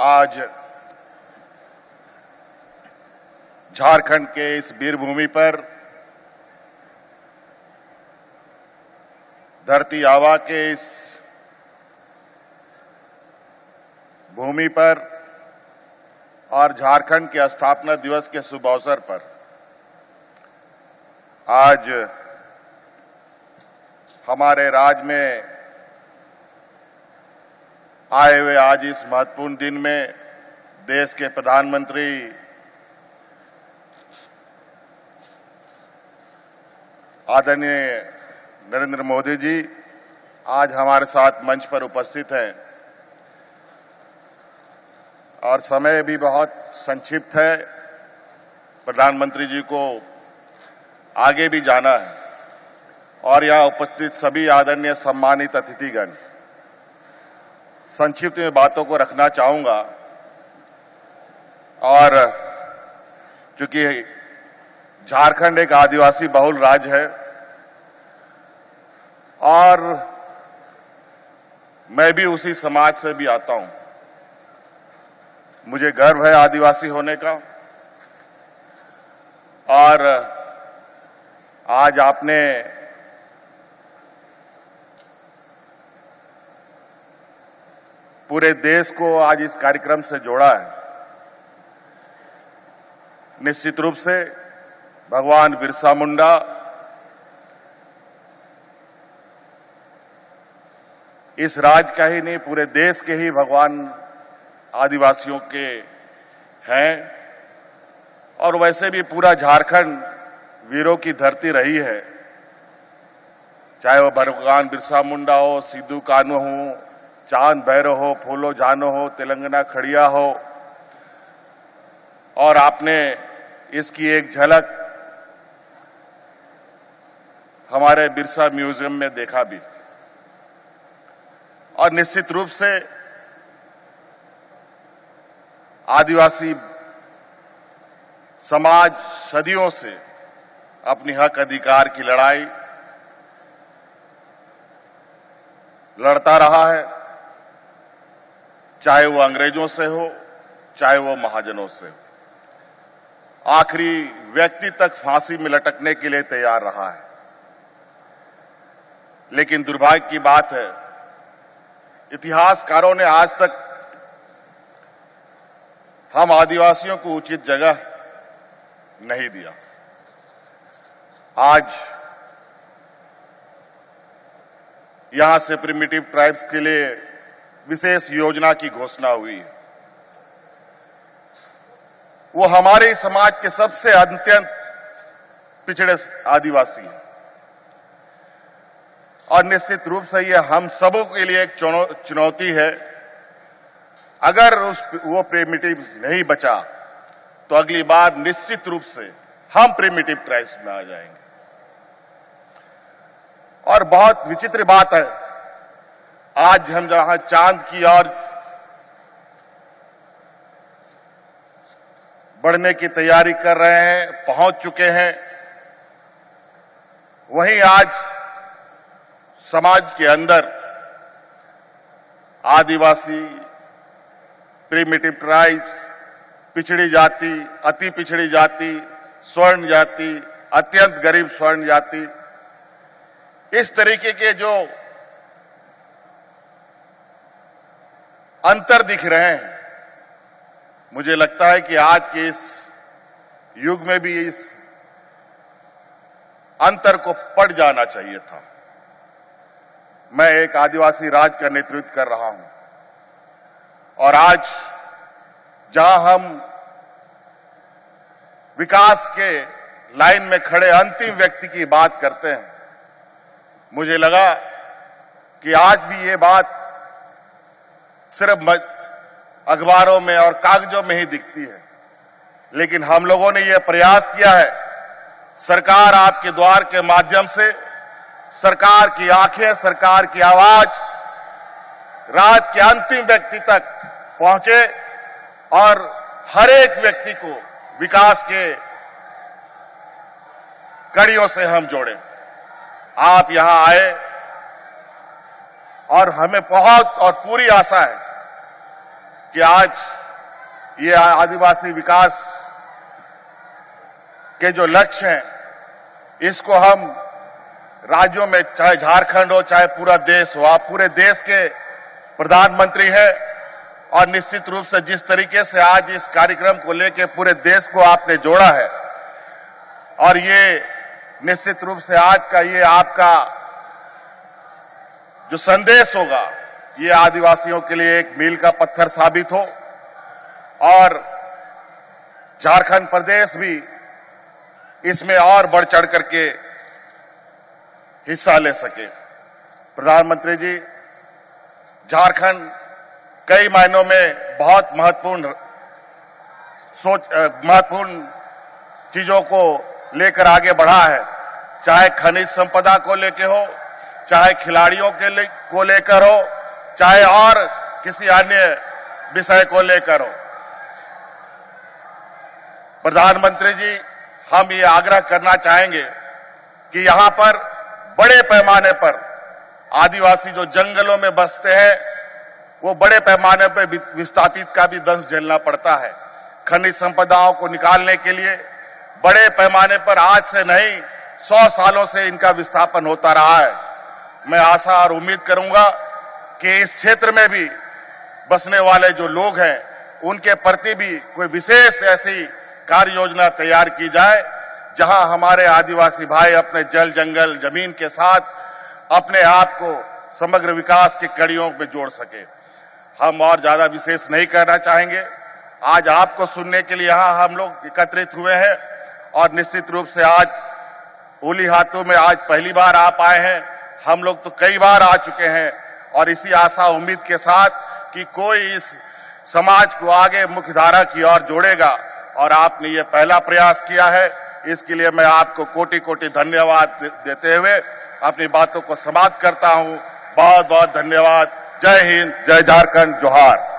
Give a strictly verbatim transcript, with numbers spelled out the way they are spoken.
आज झारखंड के इस वीरभूमि पर, धरती आबा के इस भूमि पर और झारखंड के स्थापना दिवस के शुभ अवसर पर आज हमारे राज्य में आए हुए आज इस महत्वपूर्ण दिन में देश के प्रधानमंत्री आदरणीय नरेंद्र मोदी जी आज हमारे साथ मंच पर उपस्थित हैं और समय भी बहुत संक्षिप्त है। प्रधानमंत्री जी को आगे भी जाना है और यहां उपस्थित सभी आदरणीय सम्मानित अतिथिगण, संक्षिप्त में बातों को रखना चाहूंगा। और चूंकि झारखंड एक आदिवासी बहुल राज्य है और मैं भी उसी समाज से भी आता हूं, मुझे गर्व है आदिवासी होने का। और आज आपने पूरे देश को आज इस कार्यक्रम से जोड़ा है। निश्चित रूप से भगवान बिरसा मुंडा इस राज्य का ही नहीं, पूरे देश के ही भगवान आदिवासियों के हैं और वैसे भी पूरा झारखंड वीरों की धरती रही है। चाहे वो भगवान बिरसा मुंडा हो, सिद्धू कान्हू हो, चांद भैरव हो, फूलो जानो हो, तेलंगाना खड़िया हो। और आपने इसकी एक झलक हमारे बिरसा म्यूजियम में देखा भी। और निश्चित रूप से आदिवासी समाज सदियों से अपनी हक अधिकार की लड़ाई लड़ता रहा है, चाहे वो अंग्रेजों से हो, चाहे वो महाजनों से हो। आखिरी व्यक्ति तक फांसी में लटकने के लिए तैयार रहा है। लेकिन दुर्भाग्य की बात है, इतिहासकारों ने आज तक हम आदिवासियों को उचित जगह नहीं दिया। आज यहां से प्रिमिटिव ट्राइब्स के लिए विशेष योजना की घोषणा हुई है। वो हमारे समाज के सबसे अत्यंत पिछड़े आदिवासी हैं और निश्चित रूप से ये हम सबों के लिए एक चुनौती है। अगर उस वो प्रिमिटिव नहीं बचा तो अगली बार निश्चित रूप से हम प्रिमिटिव ट्राइब्स में आ जाएंगे। और बहुत विचित्र बात है, आज हम जहां चांद की ओर बढ़ने की तैयारी कर रहे हैं, पहुंच चुके हैं, वहीं आज समाज के अंदर आदिवासी, प्रिमिटिव ट्राइब्स, पिछड़ी जाति, अति पिछड़ी जाति, स्वर्ण जाति, अत्यंत गरीब स्वर्ण जाति, इस तरीके के जो अंतर दिख रहे हैं, मुझे लगता है कि आज के इस युग में भी इस अंतर को पड़ जाना चाहिए था। मैं एक आदिवासी राज्य का नेतृत्व कर रहा हूं और आज जहां हम विकास के लाइन में खड़े अंतिम व्यक्ति की बात करते हैं, मुझे लगा कि आज भी ये बात सिर्फ अखबारों में और कागजों में ही दिखती है, लेकिन हम लोगों ने ये प्रयास किया है, सरकार आपके द्वार के माध्यम से, सरकार की आंखें, सरकार की आवाज राज्य के अंतिम व्यक्ति तक पहुंचे और हर एक व्यक्ति को विकास के कड़ियों से हम जोड़े। आप यहां आए और हमें बहुत और पूरी आशा है कि आज ये आदिवासी विकास के जो लक्ष्य हैं, इसको हम राज्यों में, चाहे झारखंड हो चाहे पूरा देश हो, आप पूरे देश के प्रधानमंत्री हैं और निश्चित रूप से जिस तरीके से आज इस कार्यक्रम को लेकर पूरे देश को आपने जोड़ा है, और ये निश्चित रूप से आज का ये आपका जो संदेश होगा, ये आदिवासियों के लिए एक मील का पत्थर साबित हो और झारखंड प्रदेश भी इसमें और बढ़ चढ़ करके हिस्सा ले सके। प्रधानमंत्री जी, झारखंड कई मायनों में बहुत महत्वपूर्ण सोच महत्वपूर्ण चीजों को लेकर आगे बढ़ा है, चाहे खनिज संपदा को लेकर हो, चाहे खिलाड़ियों के ले, को लेकर हो, चाहे और किसी अन्य विषय को लेकर हो। प्रधानमंत्री जी, हम ये आग्रह करना चाहेंगे कि यहां पर बड़े पैमाने पर आदिवासी जो जंगलों में बसते हैं, वो बड़े पैमाने पर विस्थापित का भी दंश झेलना पड़ता है। खनिज संपदाओं को निकालने के लिए बड़े पैमाने पर आज से नहीं, सौ सालों से इनका विस्थापन होता रहा है। मैं आशा और उम्मीद करूंगा कि इस क्षेत्र में भी बसने वाले जो लोग हैं, उनके प्रति भी कोई विशेष ऐसी कार्य योजना तैयार की जाए, जहां हमारे आदिवासी भाई अपने जल, जंगल, जमीन के साथ अपने आप को समग्र विकास की कड़ियों में जोड़ सके। हम और ज्यादा विशेष नहीं करना चाहेंगे। आज आपको सुनने के लिए यहां हम लोग एकत्रित हुए हैं और निश्चित रूप से आज ओली हाथों में आज पहली बार आप आए हैं। हम लोग तो कई बार आ चुके हैं और इसी आशा उम्मीद के साथ कि कोई इस समाज को आगे मुख्यधारा की ओर जोड़ेगा, और आपने ये पहला प्रयास किया है, इसके लिए मैं आपको कोटि कोटि धन्यवाद देते हुए अपनी बातों को समाप्त करता हूं। बहुत बहुत धन्यवाद। जय हिंद, जय झारखंड, जोहार।